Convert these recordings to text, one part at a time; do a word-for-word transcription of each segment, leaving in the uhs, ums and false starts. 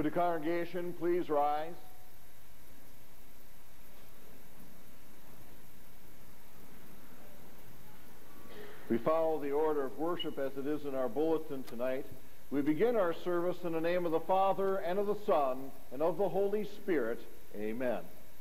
Would the congregation please rise? We follow the order of worship as it is in our bulletin tonight. We begin our service in the name of the Father, and of the Son, and of the Holy Spirit. Amen.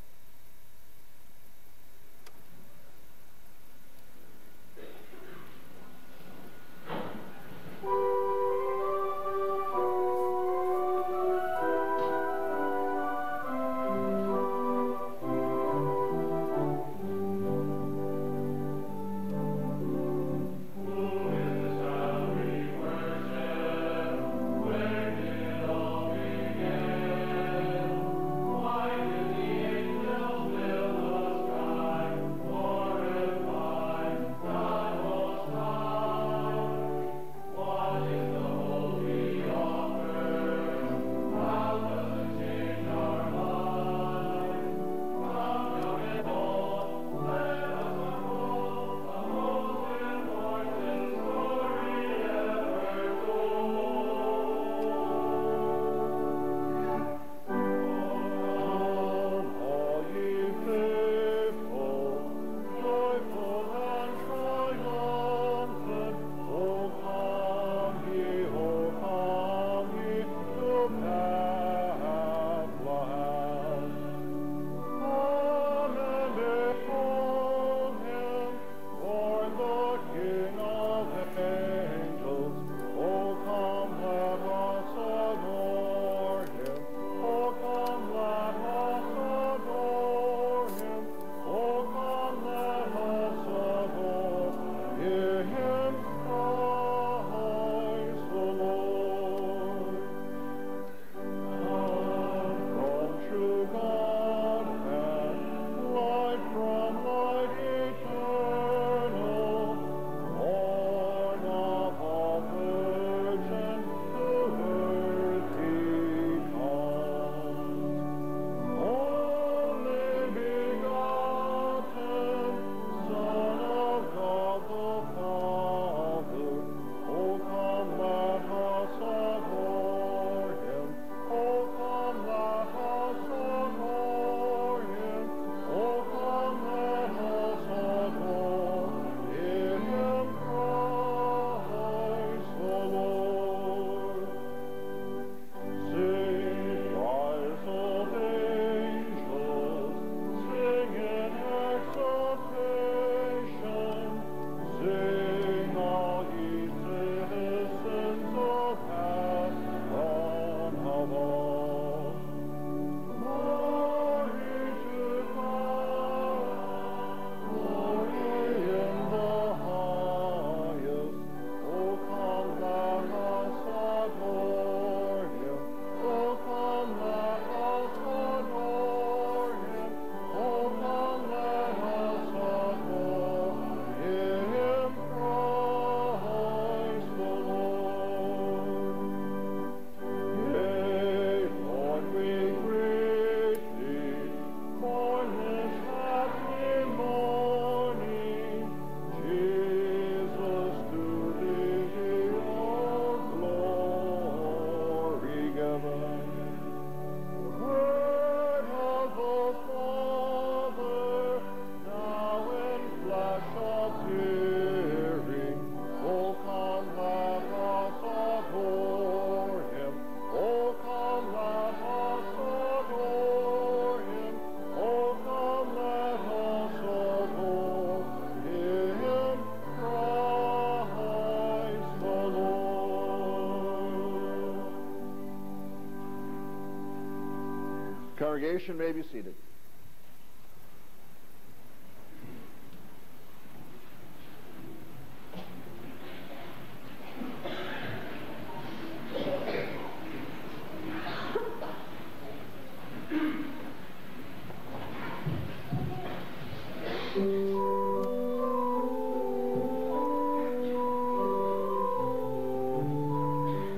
Congregation may be seated.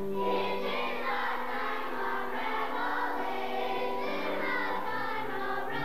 It is the time of revelation, the time of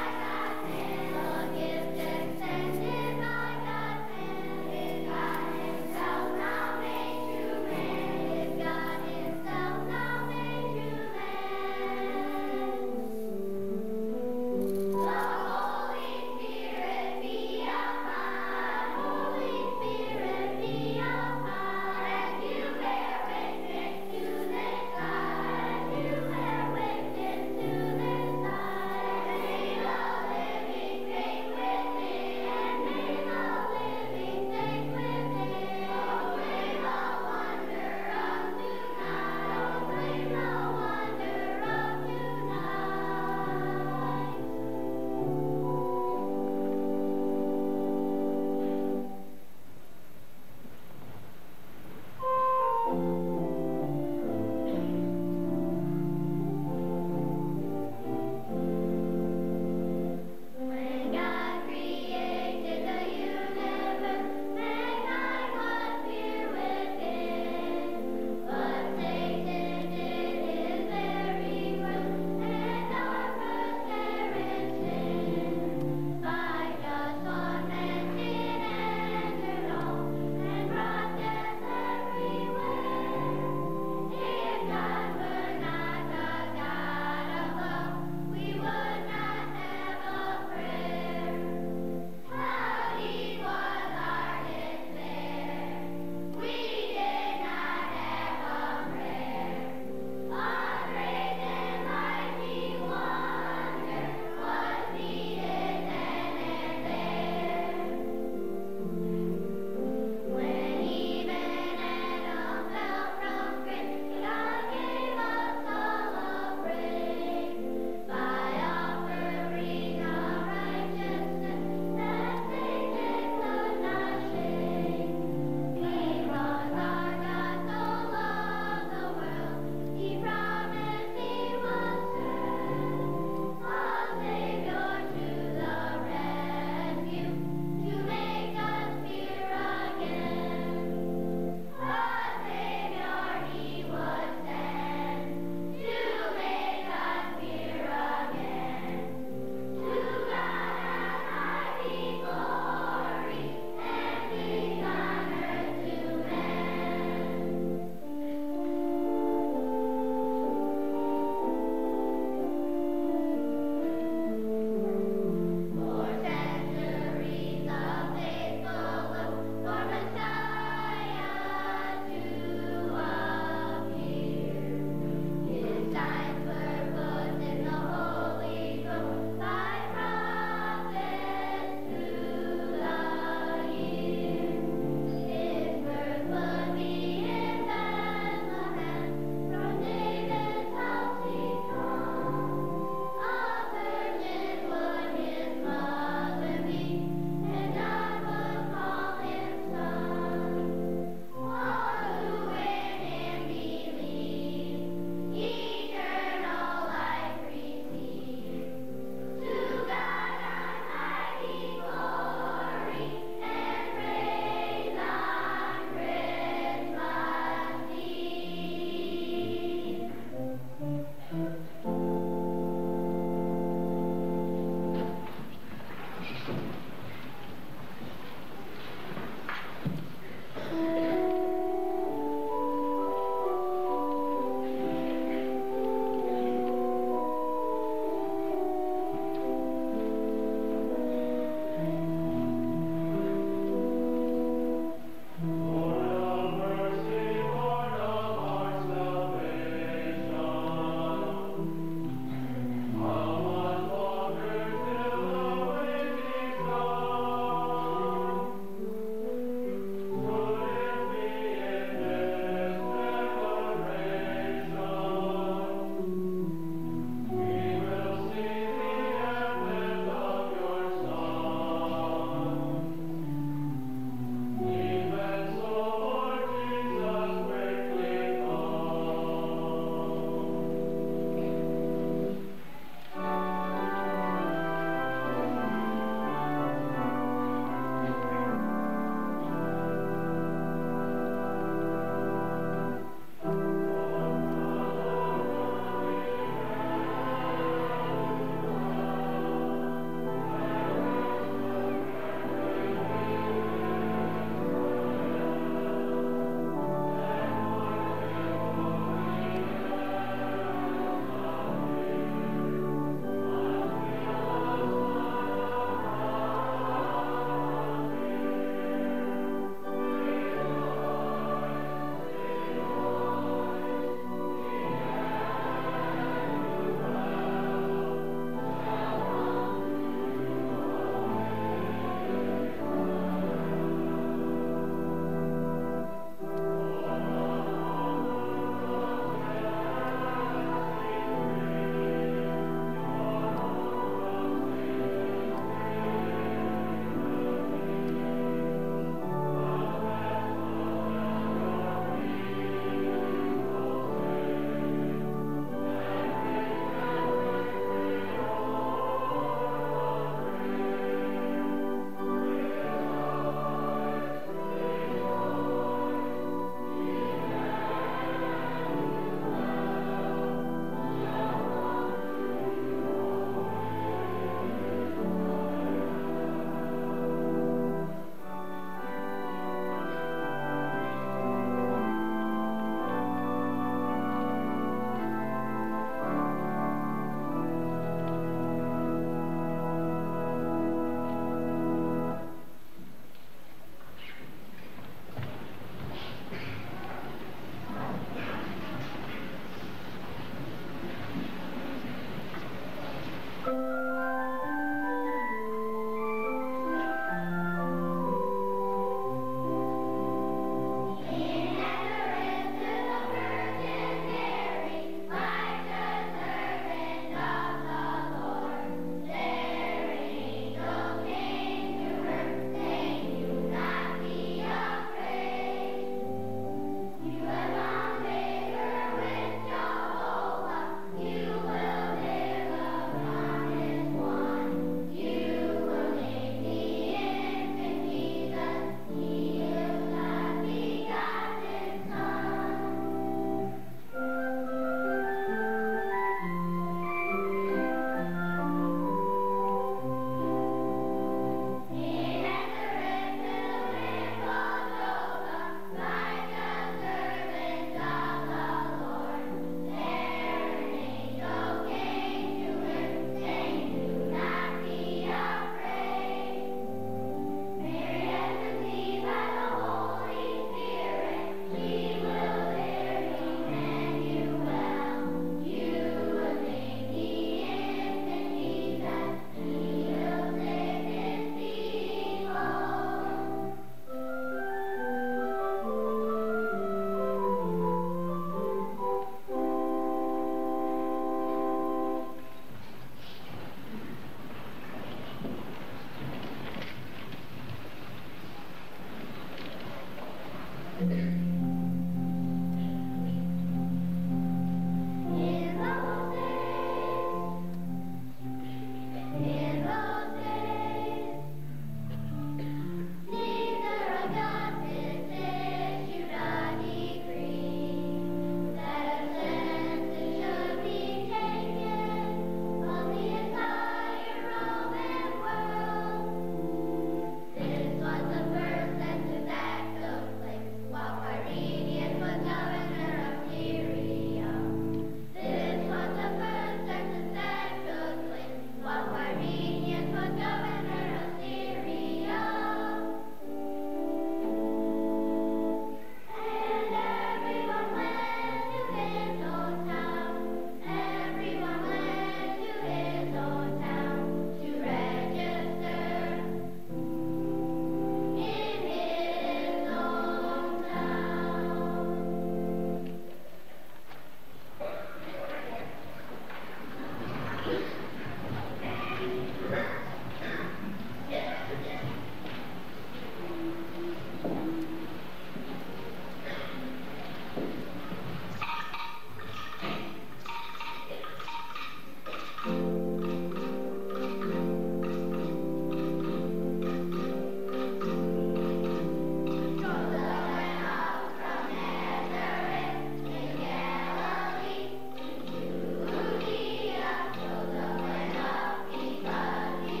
Galilee, Joseph went up, he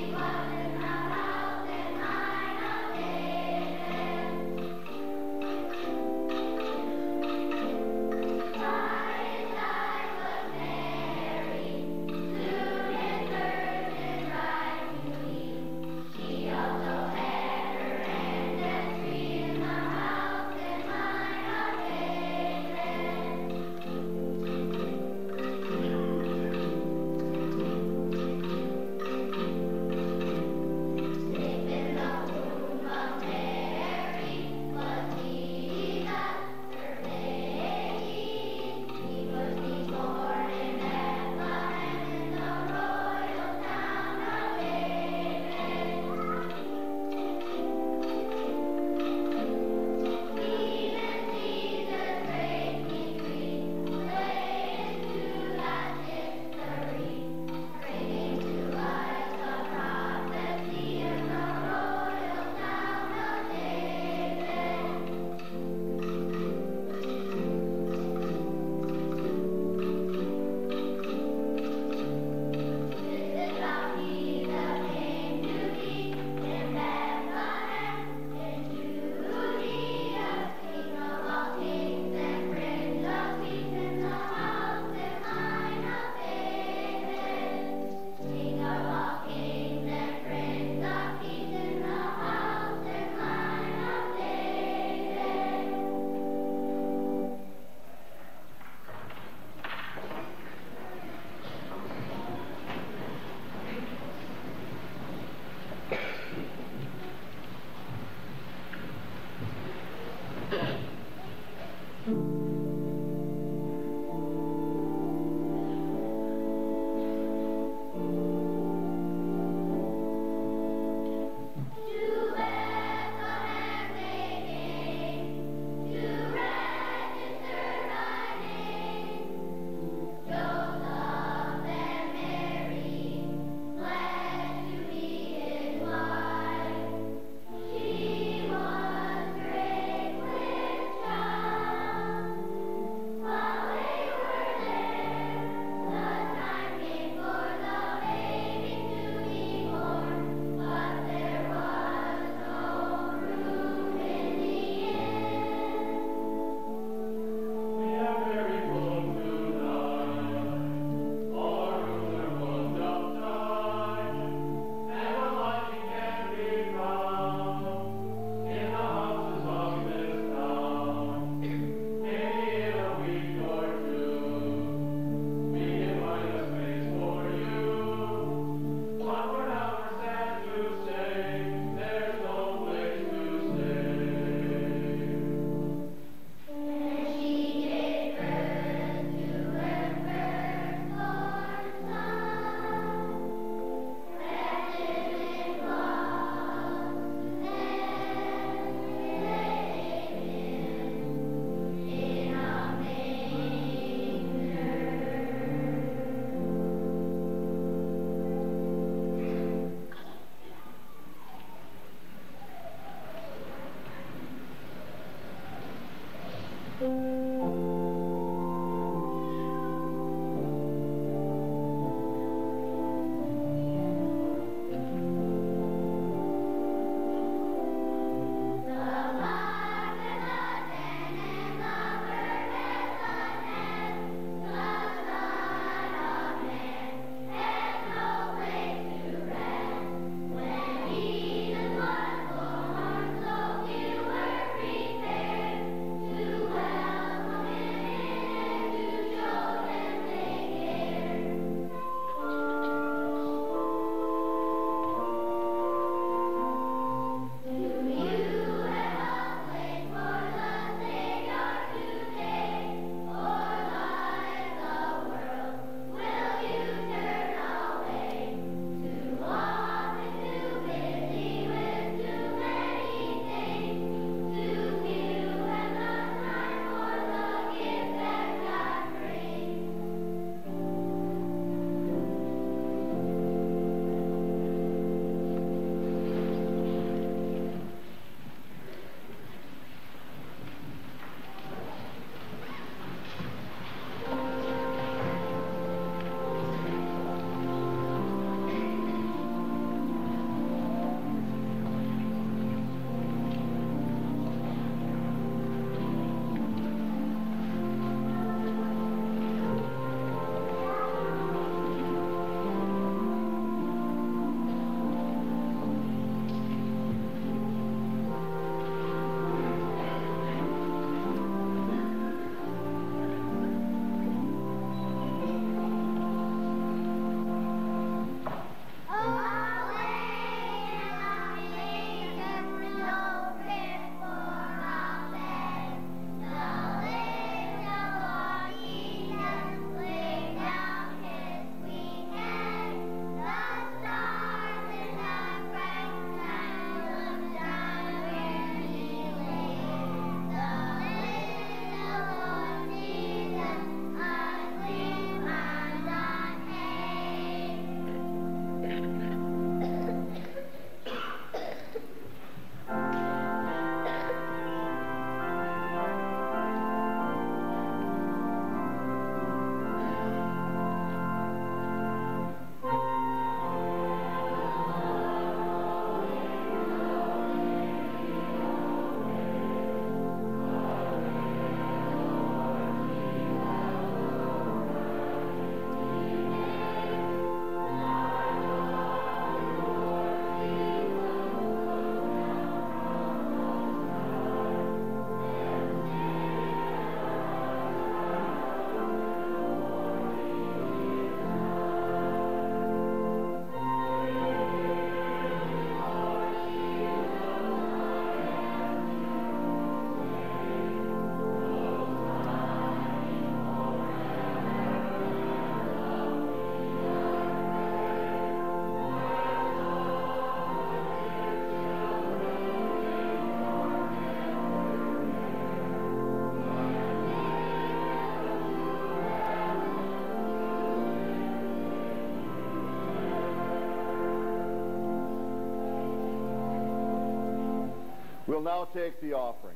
We'll now take the offering.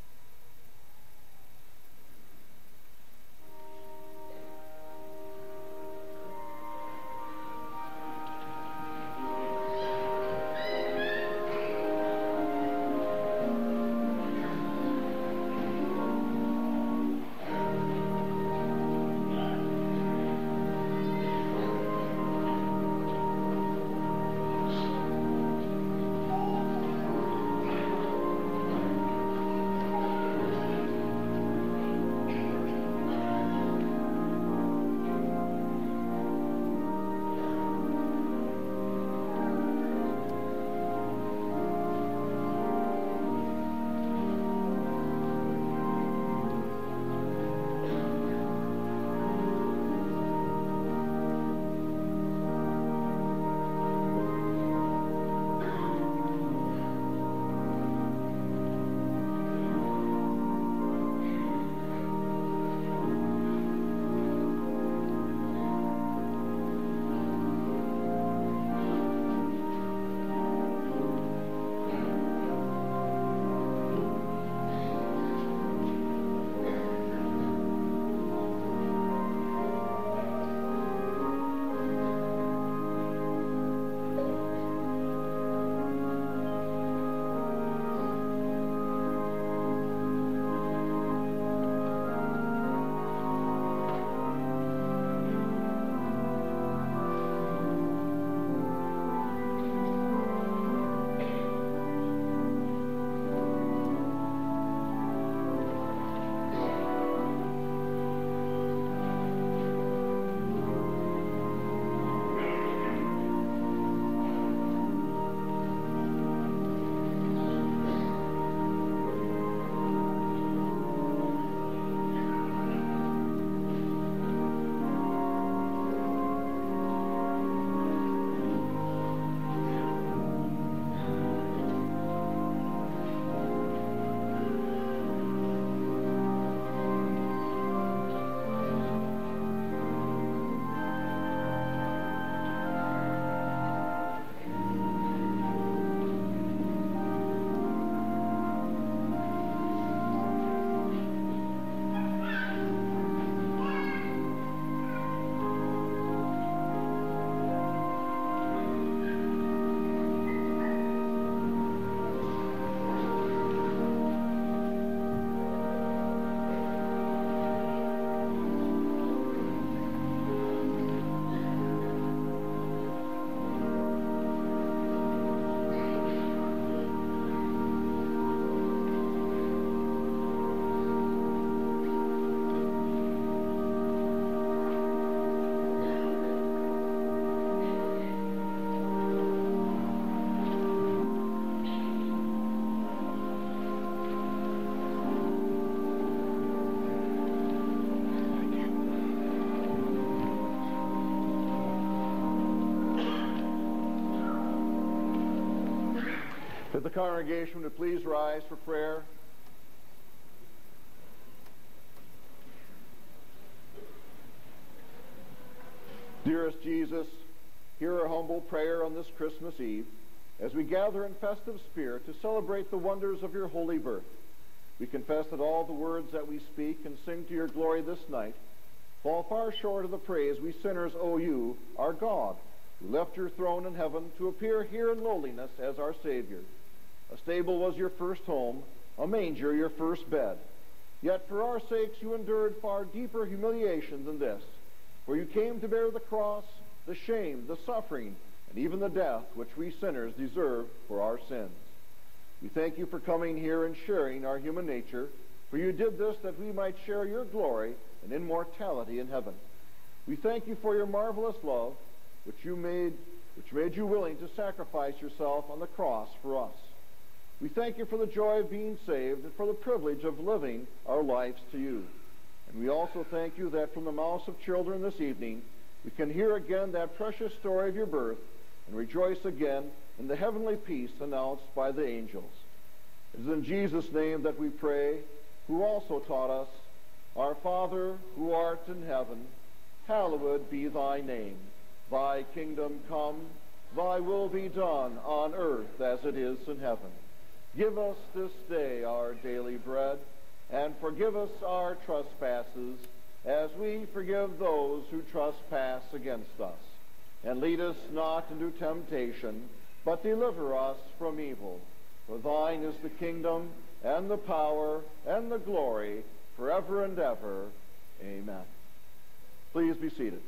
If the congregation would please rise for prayer. Dearest Jesus, hear our humble prayer on this Christmas Eve as we gather in festive spirit to celebrate the wonders of your holy birth. We confess that all the words that we speak and sing to your glory this night fall far short of the praise we sinners owe you, our God, who left your throne in heaven to appear here in lowliness as our Savior. A stable was your first home, a manger your first bed. Yet for our sakes you endured far deeper humiliation than this, for you came to bear the cross, the shame, the suffering, and even the death which we sinners deserve for our sins. We thank you for coming here and sharing our human nature, for you did this that we might share your glory and immortality in heaven. We thank you for your marvelous love, which you made, which made you willing to sacrifice yourself on the cross for us. We thank you for the joy of being saved and for the privilege of living our lives to you. And we also thank you that from the mouths of children this evening, we can hear again that precious story of your birth and rejoice again in the heavenly peace announced by the angels. It is in Jesus' name that we pray, who also taught us, Our Father, who art in heaven, hallowed be thy name. Thy kingdom come, thy will be done on earth as it is in heaven. Give us this day our daily bread, and forgive us our trespasses, as we forgive those who trespass against us. And lead us not into temptation, but deliver us from evil. For thine is the kingdom, and the power, and the glory, forever and ever. Amen. Please be seated.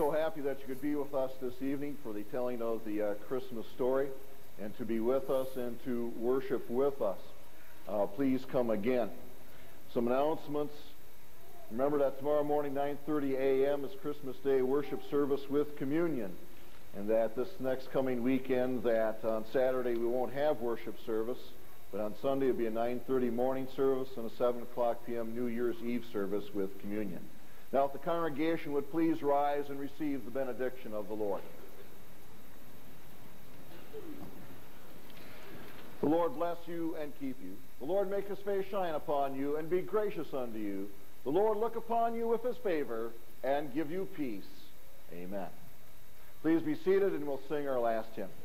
so happy that you could be with us this evening for the telling of the uh, Christmas story, and to be with us and to worship with us. Uh, please come again. Some announcements. Remember that tomorrow morning, nine thirty a m is Christmas Day worship service with communion. And that this next coming weekend, that on Saturday we won't have worship service, but on Sunday it'll be a nine thirty morning service and a seven o'clock p m New Year's Eve service with communion. Now, if the congregation would please rise and receive the benediction of the Lord. The Lord bless you and keep you. The Lord make his face shine upon you and be gracious unto you. The Lord look upon you with his favor and give you peace. Amen. Please be seated and we'll sing our last hymn.